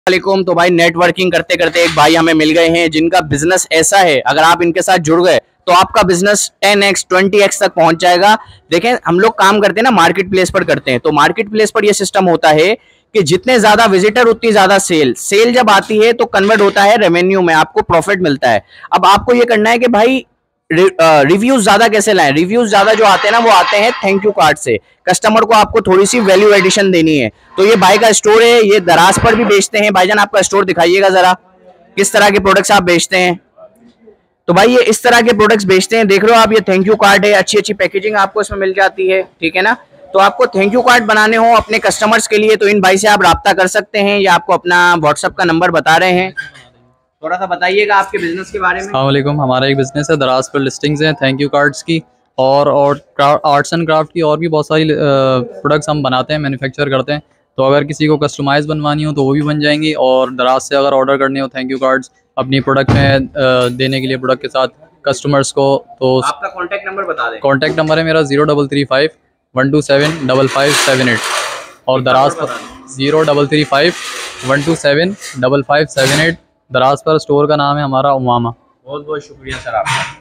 वालेकुम। तो भाई नेटवर्किंग करते करते एक भाई हमें मिल गए हैं जिनका बिजनेस ऐसा है, अगर आप इनके साथ जुड़ गए तो आपका बिजनेस 10x 20x तक पहुंच जाएगा। देखें, हम लोग काम करते हैं ना, मार्केट प्लेस पर करते हैं, तो मार्केट प्लेस पर यह सिस्टम होता है कि जितने ज्यादा विजिटर उतनी ज्यादा सेल जब आती है तो कन्वर्ट होता है रेवेन्यू में, आपको प्रॉफिट मिलता है। अब आपको ये करना है कि भाई रिव्यूज ज्यादा कैसे लाएं। रिव्यूज ज्यादा जो आते हैं ना, वो आते हैं थैंक यू कार्ड से। कस्टमर को आपको थोड़ी सी वैल्यू एडिशन देनी है। तो ये भाई का स्टोर है, ये दराज पर भी बेचते हैं। भाईजान आपका स्टोर दिखाइएगा जरा, किस तरह के प्रोडक्ट्स आप बेचते हैं। तो भाई ये इस तरह के प्रोडक्ट्स बेचते हैं, देख रहे हो आप, ये थैंक यू कार्ड है, अच्छी अच्छी पैकेजिंग आपको इसमें मिल जाती है, ठीक है ना। तो आपको थैंक यू कार्ड बनाने हो अपने कस्टमर्स के लिए तो इन भाई से आप राब्ता कर सकते हैं, या आपको अपना व्हाट्सएप का नंबर बता रहे हैं। थोड़ा सा बताइएगा आपके बिजनेस के बारे में। अस्सलाम वालेकुम, हमारा एक बिज़नेस है, दराज पर लिस्टिंग्स हैं थैंक यू कार्ड्स की और आर्ट्स एंड क्राफ्ट की, और भी बहुत सारी प्रोडक्ट्स हम बनाते हैं, मैन्युफैक्चर करते हैं। तो अगर किसी को कस्टमाइज़ बनवानी हो तो वो भी बन जाएंगी, और दराज से अगर ऑर्डर करने हो थैंक यू कार्ड्स अपनी प्रोडक्ट में देने के लिए प्रोडक्ट के साथ कस्टमर्स को, तो आपका कॉन्टैक्ट नंबर बता दें। कॉन्टैक्ट नंबर है मेरा 0335-127-5578 और दराज पर 0335-127-5578। दराज पर स्टोर का नाम है हमारा उमामा। बहुत बहुत शुक्रिया सर आपका।